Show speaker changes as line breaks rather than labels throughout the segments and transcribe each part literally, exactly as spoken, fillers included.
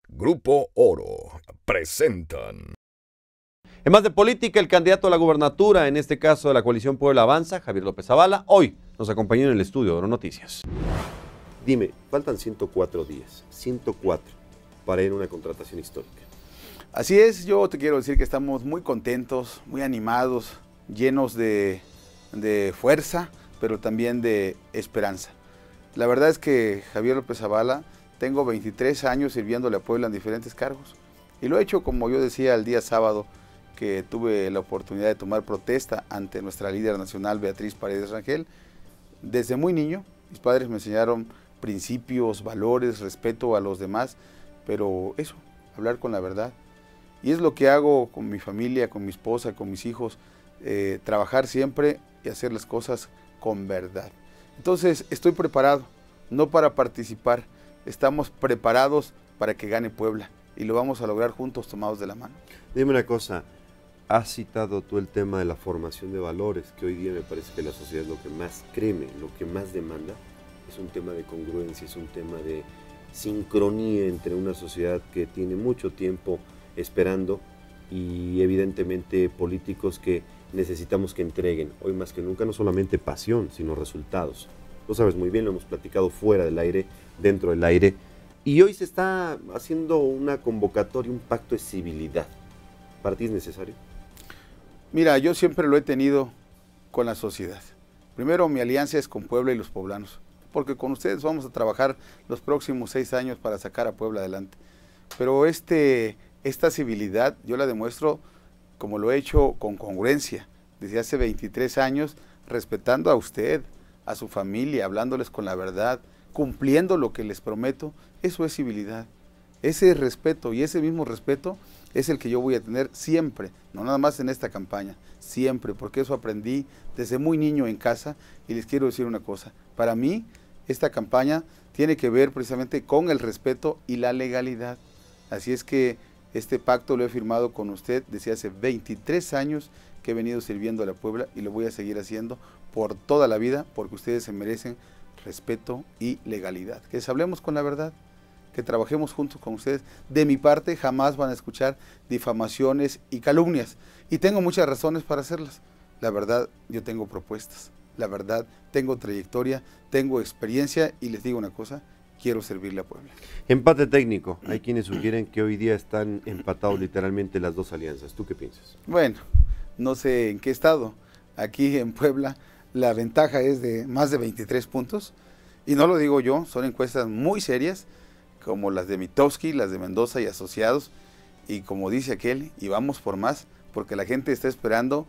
Grupo Oro presentan.
En más de política, el candidato a la gubernatura, en este caso de la coalición Puebla Avanza, Javier López Zavala, hoy nos acompañó en el estudio de Oro Noticias.
Dime, faltan ciento cuatro días, ciento cuatro, para ir a una contratación histórica.
Así es, yo te quiero decir que estamos muy contentos, muy animados, llenos de, de fuerza, pero también de esperanza. La verdad es que Javier López Zavala, tengo veintitrés años sirviéndole a Puebla en diferentes cargos. Y lo he hecho, como yo decía, el día sábado, que tuve la oportunidad de tomar protesta ante nuestra líder nacional, Beatriz Paredes Rangel. Desde muy niño, mis padres me enseñaron principios, valores, respeto a los demás, pero eso, hablar con la verdad. Y es lo que hago con mi familia, con mi esposa, con mis hijos, eh, trabajar siempre y hacer las cosas con verdad. Entonces, estoy preparado, no para participar, estamos preparados para que gane Puebla y lo vamos a lograr juntos, tomados de la mano.
Dime una cosa, has citado tú el tema de la formación de valores, que hoy día me parece que la sociedad es lo que más creme, lo que más demanda, es un tema de congruencia, es un tema de sincronía entre una sociedad que tiene mucho tiempo esperando y evidentemente políticos que necesitamos que entreguen, hoy más que nunca, no solamente pasión, sino resultados. Lo sabes muy bien, lo hemos platicado fuera del aire, dentro del aire, y hoy se está haciendo una convocatoria, un pacto de civilidad. ¿Para ti es necesario?
Mira, yo siempre lo he tenido con la sociedad. Primero, mi alianza es con Puebla y los poblanos, porque con ustedes vamos a trabajar los próximos seis años para sacar a Puebla adelante. Pero este, esta civilidad yo la demuestro como lo he hecho con congruencia, desde hace veintitrés años, respetando a usted, a su familia, hablándoles con la verdad, cumpliendo lo que les prometo. Eso es civilidad. Ese respeto y ese mismo respeto es el que yo voy a tener siempre, no nada más en esta campaña, siempre, porque eso aprendí desde muy niño en casa. Y les quiero decir una cosa, para mí esta campaña tiene que ver precisamente con el respeto y la legalidad. Así es que este pacto lo he firmado con usted desde hace veintitrés años que he venido sirviendo a la Puebla y lo voy a seguir haciendo por toda la vida, porque ustedes se merecen respeto y legalidad. Que les hablemos con la verdad, que trabajemos juntos con ustedes. De mi parte jamás van a escuchar difamaciones y calumnias, y tengo muchas razones para hacerlas. La verdad, yo tengo propuestas, la verdad, tengo trayectoria, tengo experiencia, y les digo una cosa, quiero servirle a Puebla.
Empate técnico, hay quienes sugieren que hoy día están empatados literalmente las dos alianzas. ¿Tú qué piensas?
Bueno, no sé en qué estado. Aquí en Puebla la ventaja es de más de veintitrés puntos, y no lo digo yo, son encuestas muy serias, como las de Mitofsky, las de Mendoza y Asociados, y como dice aquel, y vamos por más, porque la gente está esperando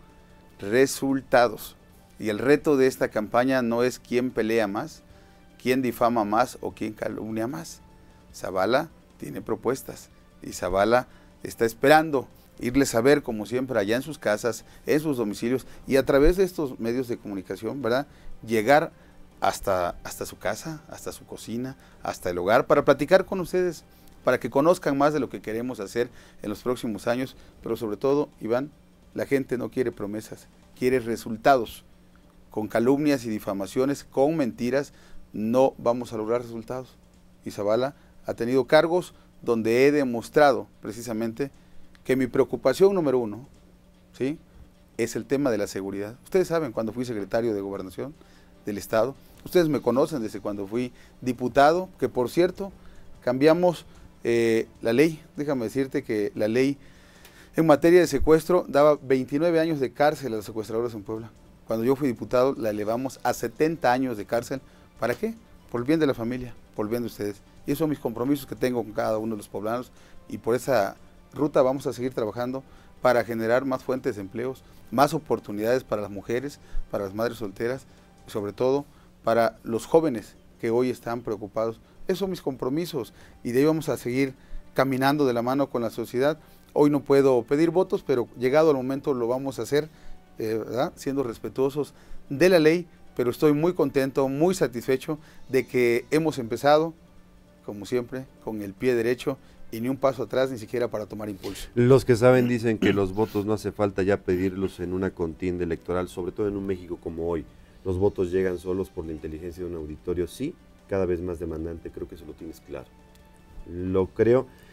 resultados. Y el reto de esta campaña no es quién pelea más, quién difama más o quién calumnia más. Zavala tiene propuestas y Zavala está esperando irles a ver, como siempre, allá en sus casas, en sus domicilios, y a través de estos medios de comunicación, ¿verdad?, llegar hasta, hasta su casa, hasta su cocina, hasta el hogar, para platicar con ustedes, para que conozcan más de lo que queremos hacer en los próximos años. Pero sobre todo, Iván, la gente no quiere promesas, quiere resultados. Con calumnias y difamaciones, con mentiras, no vamos a lograr resultados. Y Zavala ha tenido cargos donde he demostrado precisamente que mi preocupación número uno, ¿sí?, es el tema de la seguridad. Ustedes saben, cuando fui secretario de Gobernación del Estado, ustedes me conocen desde cuando fui diputado, que por cierto, cambiamos eh, la ley. Déjame decirte que la ley en materia de secuestro daba veintinueve años de cárcel a los secuestradores en Puebla. Cuando yo fui diputado, la elevamos a setenta años de cárcel. ¿Para qué? Por el bien de la familia, por el bien de ustedes. Y esos son mis compromisos que tengo con cada uno de los poblanos, y por esa ruta vamos a seguir trabajando para generar más fuentes de empleos, más oportunidades para las mujeres, para las madres solteras, y sobre todo para los jóvenes que hoy están preocupados. Esos son mis compromisos, y de ahí vamos a seguir caminando de la mano con la sociedad. Hoy no puedo pedir votos, pero llegado el momento lo vamos a hacer, eh, ¿verdad?, siendo respetuosos de la ley. Pero estoy muy contento, muy satisfecho de que hemos empezado, como siempre, con el pie derecho, y ni un paso atrás, ni siquiera para tomar impulso.
Los que saben dicen que los votos no hace falta ya pedirlos en una contienda electoral, sobre todo en un México como hoy. Los votos llegan solos por la inteligencia de un auditorio, sí, cada vez más demandante, creo que eso lo tienes claro. Lo creo,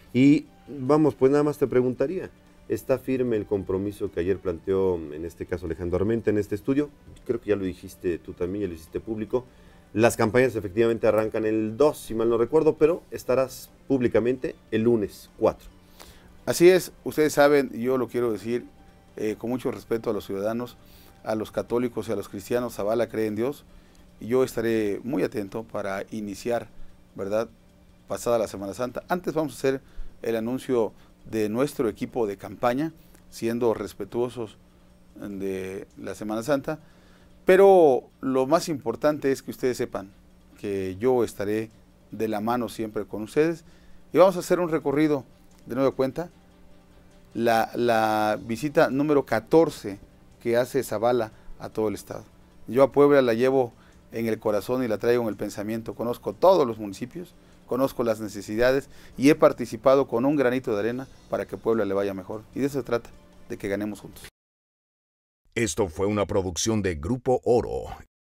Y vamos, pues nada más te preguntaría, ¿está firme el compromiso que ayer planteó, en este caso Alejandro Armenta, en este estudio? Creo que ya lo dijiste tú también, ya lo hiciste público. Las campañas efectivamente arrancan el dos, si mal no recuerdo, pero estarás públicamente el lunes cuatro.
Así es, ustedes saben, y yo lo quiero decir eh, con mucho respeto a los ciudadanos, a los católicos y a los cristianos, Zavala cree en Dios, y yo estaré muy atento para iniciar, ¿verdad?, pasada la Semana Santa. Antes vamos a hacer el anuncio de nuestro equipo de campaña, siendo respetuosos de la Semana Santa, pero lo más importante es que ustedes sepan que yo estaré de la mano siempre con ustedes, y vamos a hacer un recorrido de nueva cuenta, la, la visita número catorce que hace Zavala a todo el estado. Yo a Puebla la llevo en el corazón y la traigo en el pensamiento. Conozco todos los municipios, conozco las necesidades y he participado con un granito de arena para que Puebla le vaya mejor. Y de eso se trata, de que ganemos juntos.
Esto fue una producción de Grupo Oro.